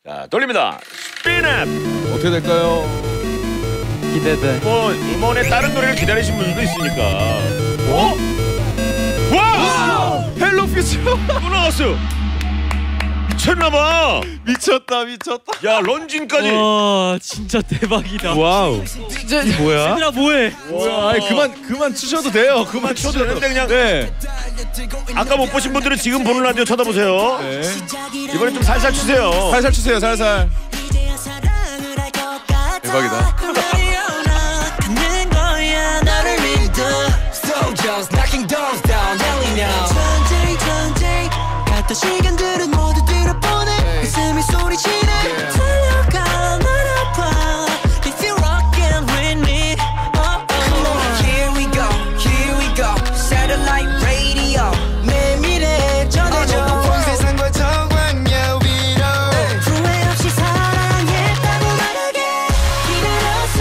자, 돌립니다. 스피넛. 어떻게 될까요? 기대돼. 뭐 음원의 다른 노래를 기다리신 분들도 있으니까. 어? 와! 헬로 퓨처. 또 나왔어. 미쳤나봐. 미쳤다. 야, 런쥔까지. 와 진짜 대박이다. 와우. 진짜 뭐야? 얘들아 뭐해? 뭐야? 아니 그만 추셔도 돼요. 그만 쳐도 되는데 그냥. 네. 아까 못 보신 분들은 지금 보는 라디오 쳐다보세요. 네. 이번에 좀 살살 추세요. 살살 추세요. 살살. 대박이다. 시간들은 모두 뒤로 보내 웃음이 소리치네 달려가 날 아파 If you're rockin' with me Come on here we go Satellite radio 내 미래 전해줘 온 세상과 정광야 위로 후회 없이 사랑했다고 말하게 기다렸어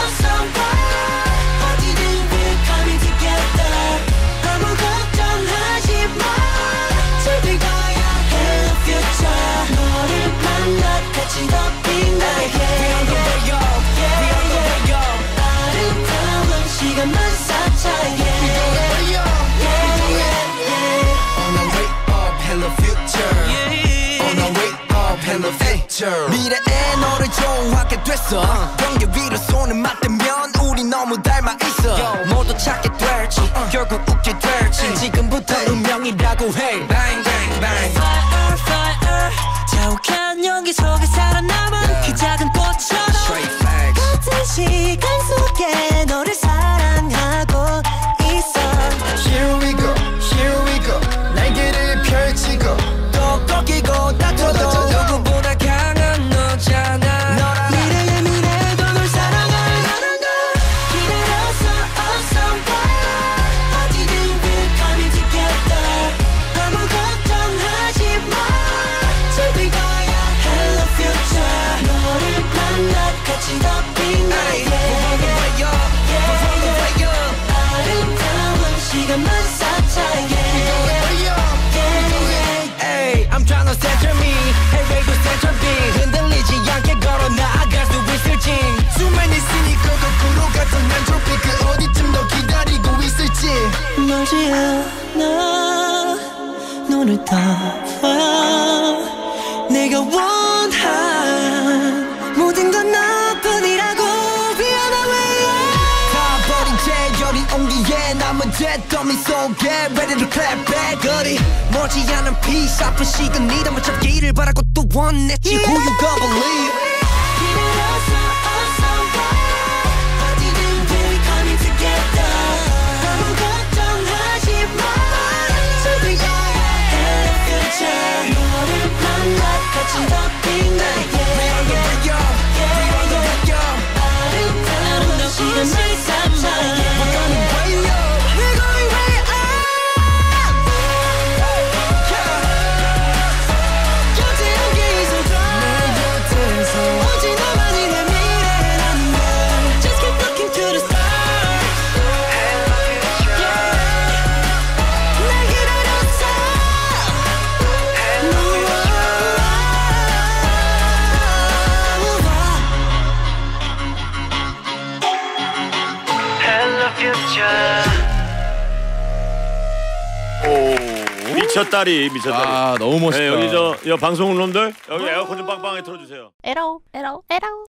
어디든 we're coming together 아무 걱정하지 마 즐길 거야 Hello future 너를 만나 같이 더 빛나게 Beyond the way up Beyond the way up 아름다운 시간만 쌓자 Yeah We On our way up Hello future On our way up Hello future 미래에 너를 좋아하게 됐어 경계 위로 손을 맞대면 우리 너무 닮아 있어 모두 찾게 될지 결국 웃게 될지 지금부터 운명이라고 해 Bang bang bang Fire fire 자욱한 연기 속에 살아남은 그 작은 꽃처럼 같은 시간 속에 너를 사랑하고 있어 Here we go 날개를 펼치고 또 꺾이고 다쳐도 누구보다 강한 너잖아 미래의 미래도 널 사랑할 너란가 기다렸어 어디든 we're coming together 아무 걱정하지 마 즐길 거야 Hello future 너를 만나 같이 더 빛나게 아름다운 시간만 쌓자 I'm tryna center me 해외도 center B 흔들리지 않게 걸어 나아갈 수 있을지 수만 있으니 거꾸로 같은 엔트로피 그 어디쯤 너 기다리고 있을지 멀지 않아 눈을 떠봐 내가 원한 모든 건 너뿐이라고 Be on my way up 다 버린 채 여린 온기에 남은 잿더미 속에 Ready to clap back 거리 멀지 않은 peace 아픈 시간이 담아 잡기를 바라고 또 원했지 Who you gonna believe 기다렸어 어디든 we're coming together 아무 걱정하지 마 즐길 거야 Hello future 너를 만나 같이 더 빛나게 아름다운 시간을 쌓자 미쳤다리. 아 너무 멋있다. 네, 여기 저 방송국 놈들 여기 에어컨 좀 빵빵하게 틀어주세요. 에러.